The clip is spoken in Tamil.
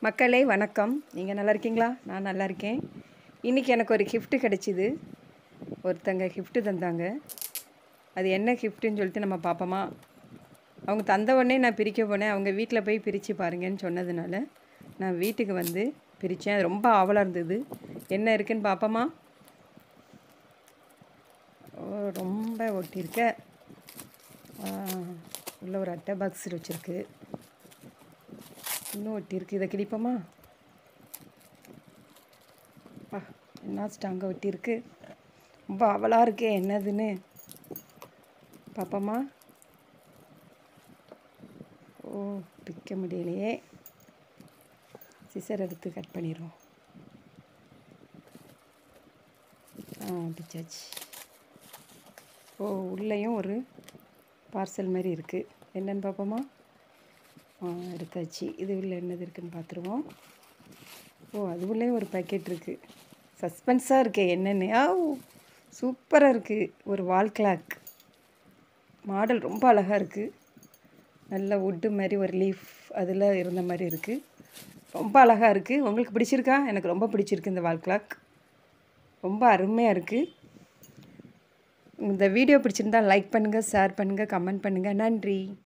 மக்களே வணக்கம். நீங்கள் நல்லா இருக்கீங்களா? நான் நல்லா இருக்கேன். இன்றைக்கி எனக்கு ஒரு கிஃப்ட்டு கிடச்சிது. ஒருத்தங்க கிஃப்ட்டு தந்தாங்க. அது என்ன கிஃப்ட்டுன்னு சொல்லிட்டு நம்ம பார்ப்போமா? அவங்க தந்த உடனே நான் பிரிக்க போனேன். அவங்க வீட்டில் போய் பிரித்து பாருங்கன்னு சொன்னதுனால நான் வீட்டுக்கு வந்து பிரித்தேன். அது ரொம்ப ஆவலாக இருந்தது. என்ன இருக்குன்னு பார்ப்போமா? ரொம்ப ஒட்டியிருக்க. உள்ள ஒரு அட்டை பாக்ஸ் வச்சுருக்கு. இன்னும் ஒட்டியிருக்கு. இதை கிழிப்போமா? என்ன ஸ்ட்ராங்காக ஒட்டியிருக்கு. ரொம்ப அவலாக இருக்கே என்னதுன்னு பாப்பாம்மா. ஓ, பிக்க முடியலையே. சிசர் எடுத்து கட் பண்ணிடுவோம். பிச்சாச்சு. ஓ, உள்ளேயும் ஒரு பார்சல் மாதிரி இருக்குது. என்னென்னு பார்ப்போமா? எடுத்தாச்சு. இது உள்ள என்னது இருக்குதுன்னு பார்த்துருவோம். ஓ, அது உள்ளேயும் ஒரு பேக்கெட் இருக்குது. சஸ்பென்ஸாக இருக்கே என்னென்னு. சூப்பராக இருக்குது. ஒரு வால் கிளாக் மாடல் ரொம்ப அழகாக இருக்குது. நல்ல வுட்டு மாதிரி ஒரு லீஃப் அதில் இருந்த மாதிரி இருக்குது. ரொம்ப அழகாக இருக்குது. உங்களுக்கு பிடிச்சிருக்கா? எனக்கு ரொம்ப பிடிச்சிருக்கு இந்த வால் கிளாக். ரொம்ப அருமையாக இருக்குது. இந்த வீடியோ பிடிச்சிருந்தால் லைக் பண்ணுங்கள், ஷேர் பண்ணுங்கள், கமெண்ட் பண்ணுங்கள். நன்றி.